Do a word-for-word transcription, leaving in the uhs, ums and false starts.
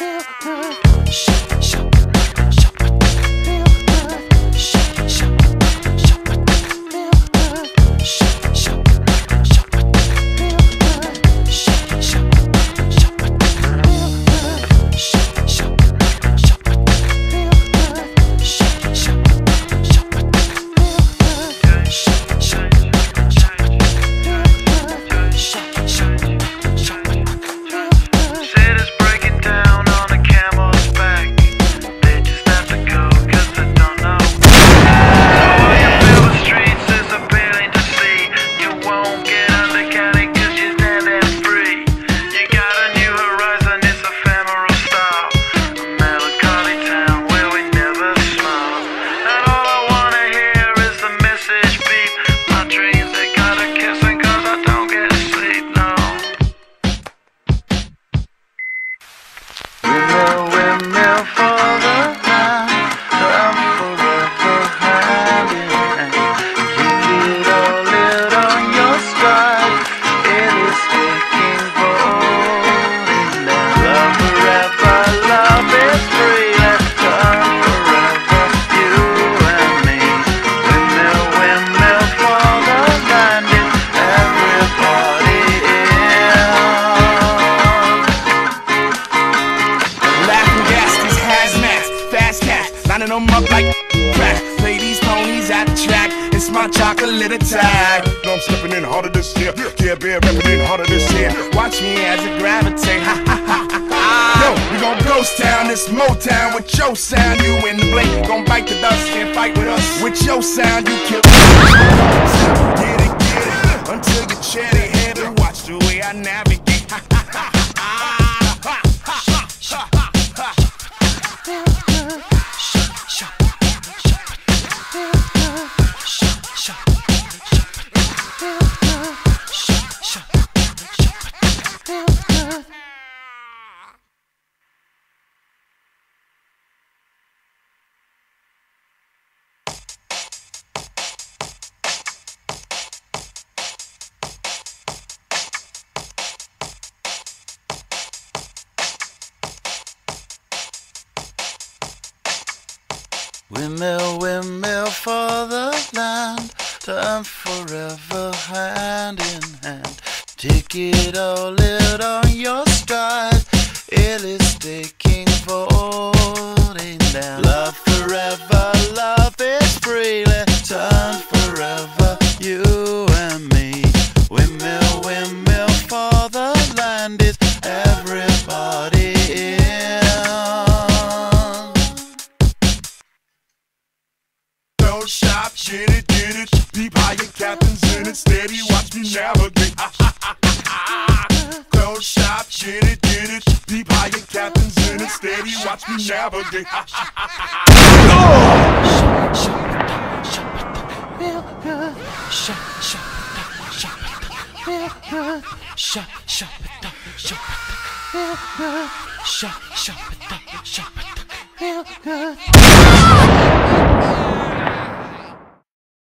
lining them up like crack. Play these ponies at the track. It's my chocolate attack. No, I'm stepping in harder this year. Yeah, bear repping in harder this year. Watch me as I gravitate. Ha ha ha ha ha. Yo, we gon' ghost town, this Motown with your sound. You in the blink, gon' bite the dust and fight with us. With your sound, you kill. Get it, get it, until you chatty heavy. Watch the way I navigate. Ha ha ha ha. Windmill, windmill for the land, time forever hand in hand. Take it all out on your stride, it is taking falling down. Love forever, love is freely, turn forever, you and me. Windmill, windmill for the land, is everybody in. Shop, shit it, get it. Deep high, your captain's in it. Steady, watch me navigate. Close shop, shit it, get it. Deep high, your captain's in it. Steady, watch me navigate. Feel good. Shop, shop, shop, feel good. Shop, shop, shop, feel good. Shop, shop, shop, feel good.